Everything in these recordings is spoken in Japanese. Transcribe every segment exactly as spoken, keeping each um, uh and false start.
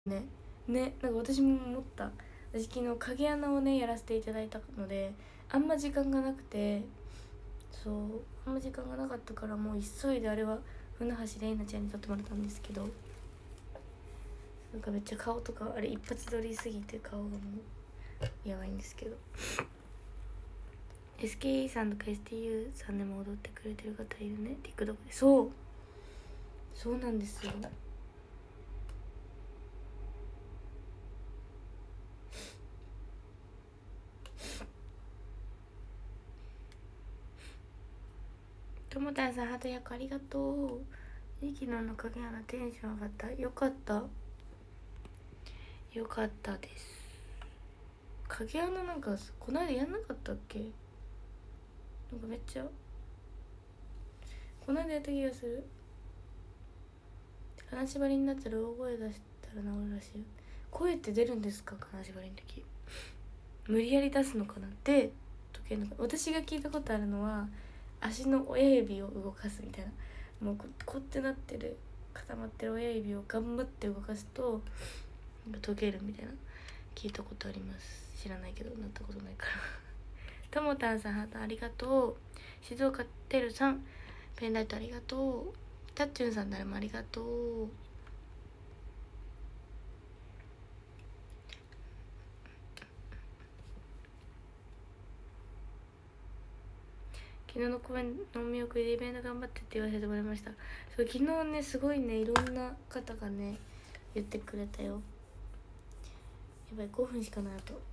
ねね、なんか私も思った。私昨日影穴をねやらせていただいたので、あんま時間がなくて、そうあんま時間がなかったから、もう急いであれは船橋玲奈ちゃんに撮ってもらったんですけど、なんかめっちゃ顔とかあれ一発撮りすぎて顔がもうやばいんですけど、 エスケーイー さんとか エスティーユー さんでも踊ってくれてる方いるね、 TikTok で。そうそうなんですよ。ともたんさんハートひゃくありがとう。ゆきのの影穴テンション上がった。よかったよかったです。影穴なんかこの間やんなかったっけ？なんかめっちゃこの間やった気がする。金縛りになったら大声出したら治るらしいよ。声って出るんですか？金縛りの時無理やり出すのかなって時計の。私が聞いたことあるのは足の親指を動かすみたいな、もう こ, こうってなってる固まってる親指を頑張って動かすと溶けるみたいな聞いたことあります。知らないけどなったことないからともたんさんハートありがとう。静岡てるさんペンライトありがとう。たっちゅんさん誰もありがとう。昨日の公演のお見送りでイベント頑張ってって言わせてもらいました。そう昨日ねすごいねいろんな方がね言ってくれたよ。やばいごふんしかないと。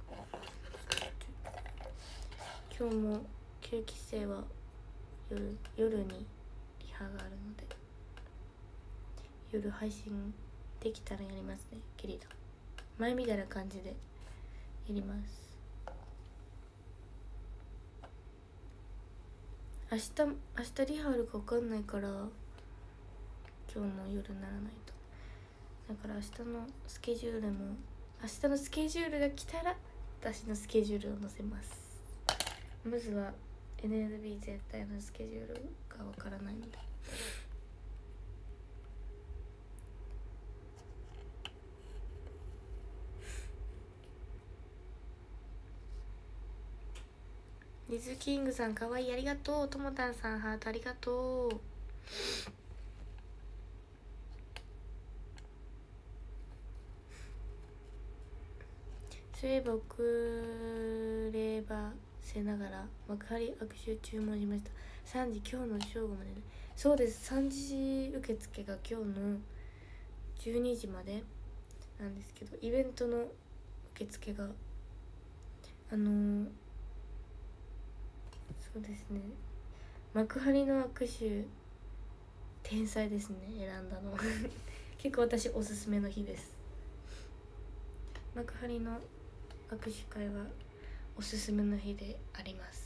今日もきゅうき生は夜夜にリハがあるので、夜配信できたらやりますね。ゲリラ前みたいな感じでやります。明日明日リハあるか分かんないから、今日の夜ならないと。だから明日のスケジュールも明日のスケジュールが来たら私のスケジュールを載せます。まずは エヌエヌビー 絶対のスケジュールが分からないので。リズキングさんかわいいありがとう。ともたんさんハートありがとう。そういえば遅ればせながら幕張握手注文しました。さんじ今日の正午までね。そうです、さんじ受付が今日のじゅうにじまでなんですけど、イベントの受付があのー、そうですね、幕張の握手天才ですね選んだの結構私おすすめの日です。幕張の握手会はおすすめの日であります。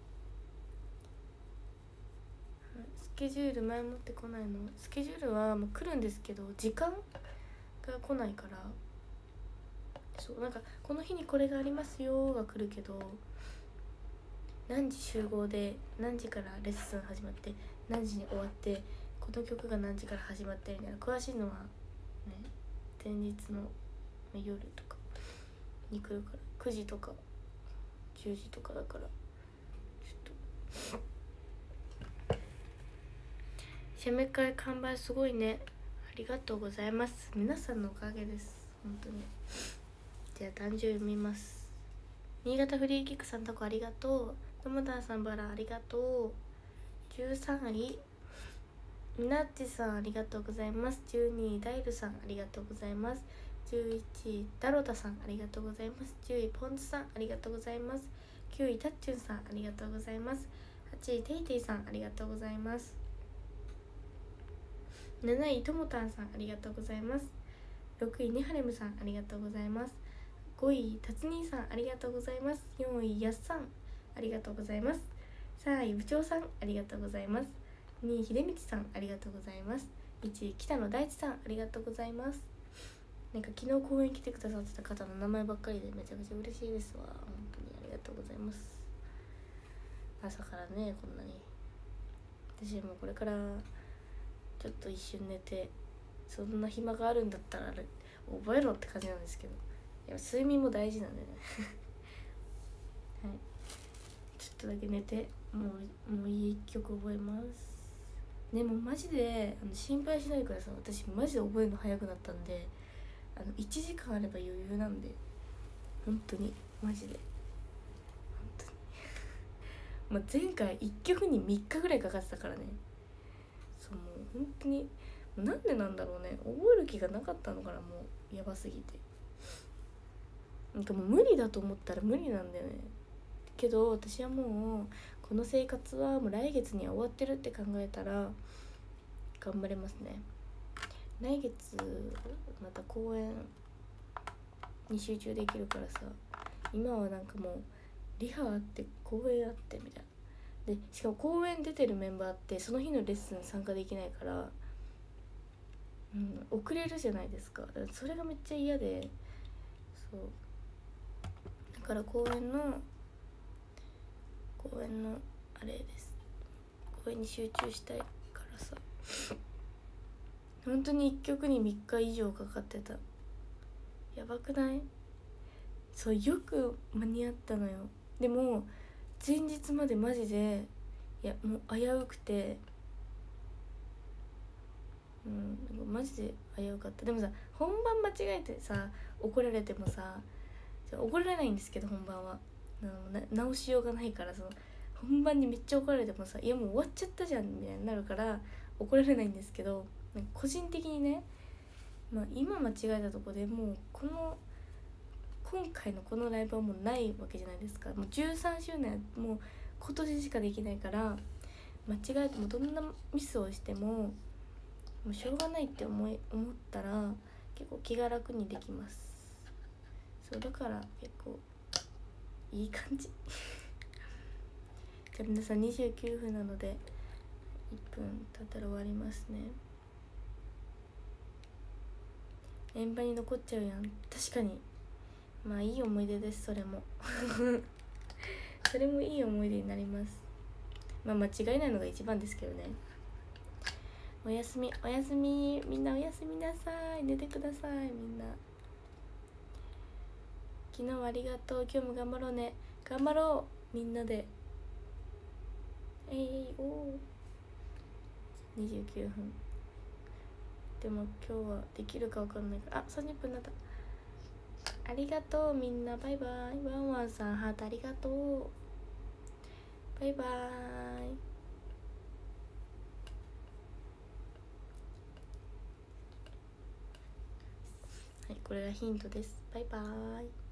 スケジュール前もってこないの。スケジュールはもう来るんですけど時間が来ないから、そうなんかこの日にこれがありますよが来るけど、何時集合で何時からレッスン始まって何時に終わってこの曲が何時から始まってみたいな詳しいのはね前日の夜とかに来るから、くじとかじゅうじとかだから、ちょっと写メ会完売すごいね。ありがとうございます。皆さんのおかげです本当に。じゃあ誕生日見ます。新潟フリーキックさんとこありがとう。ともたんさんバラありがとう。じゅうさんいみなっちさんありがとうございます。じゅうにいダイルさんありがとうございます。じゅういちいダロタさんありがとうございます。じゅういポンズさんありがとうございます。きゅういタッチュンさんありがとうございます。はちいテイテイさんありがとうございます。なないともたんさんありがとうございます。ろくいねはれむさんありがとうございます。ごいたつにーさんありがとうございます。よんいやすさんありがとうございます。さんい部長さんありがとうございます。にいひでみちさんありがとうございます。いちい北野大地さんありがとうございます。なんか昨日公演来てくださってた方の名前ばっかりでめちゃくちゃ嬉しいですわ。本当にありがとうございます。朝からねこんなに。私もこれからちょっと一瞬寝て、そんな暇があるんだったら覚えろって感じなんですけど、やっぱ睡眠も大事なんでねはい、ちょっとだけ寝てもうもういい一曲覚えます。でもマジであの心配しないでください。私マジで覚えるの早くなったんで、あのいちじかんあれば余裕なんで、本当にマジで本当にまあ前回いっきょくにみっかぐらいかかってたからね。そう、もう本当になんでなんだろうね、覚える気がなかったのかな、もうやばすぎて。なんかもう無理だと思ったら無理なんだよね。けど私はもうこの生活はもう来月には終わってるって考えたら頑張れますね。来月また公演に集中できるからさ、今はなんかもうリハあって公演あってみたいなで、しかも公演出てるメンバーってその日のレッスン参加できないから、うん、遅れるじゃないですか。だからそれがめっちゃ嫌で、そうだから公演の公演のあれです、公演に集中したいからさ、本当にいっきょくにみっか以上かかってた。やばくない？そう、よく間に合ったのよ。でも前日までマジで、いやもう危うくて、うんマジで危うかった。でもさ、本番間違えてさ怒られてもさ、怒られないんですけど、本番はな直しようがないから、その本番にめっちゃ怒られてもさ、いやもう終わっちゃったじゃんみたいになるから怒られないんですけど、なんか個人的にね、まあ、今間違えたとこでもうこの今回のこのライブはもうないわけじゃないですか。もうじゅうさんしゅうねんもう今年しかできないから、間違えてもどんなミスをしてももうしょうがないって思い思ったら結構気が楽にできます。そうだから結構いい感じじゃあ皆さんにじゅうきゅうふんなのでいっぷん経ったら終わりますね。円盤に残っちゃうやん。確かにまあいい思い出です。それもそれもいい思い出になります。まあ間違いないのが一番ですけどね。おやすみおやすみ、みんなおやすみなさい。寝てください。みんな昨日はありがとう。今日も頑張ろうね。頑張ろうみんなで。えいおーにじゅうきゅうふんでも今日はできるか分かんないから、あさんじゅっぷんになった。ありがとうみんな。バイバイ。ワンワンさんハートありがとう。バイバイ。はい、これがヒントです。バイバイ。